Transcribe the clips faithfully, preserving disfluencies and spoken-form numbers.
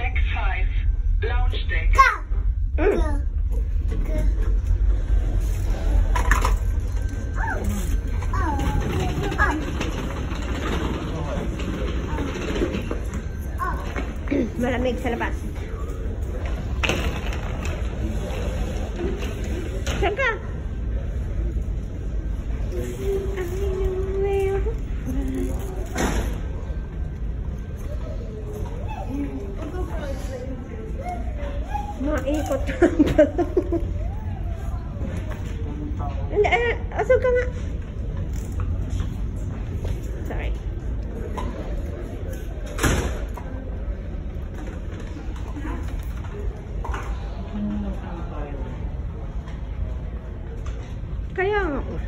Deck five, lounge deck. Mm. Malamig sa labas. Saan ka? Maikot lang pala. Hindi, asal ka nga. Sorry. Kaya nga po.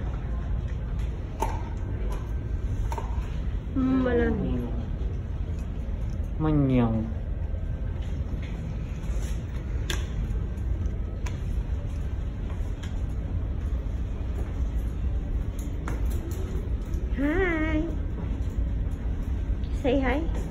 Malamig. Manyang. Hi. Say hi.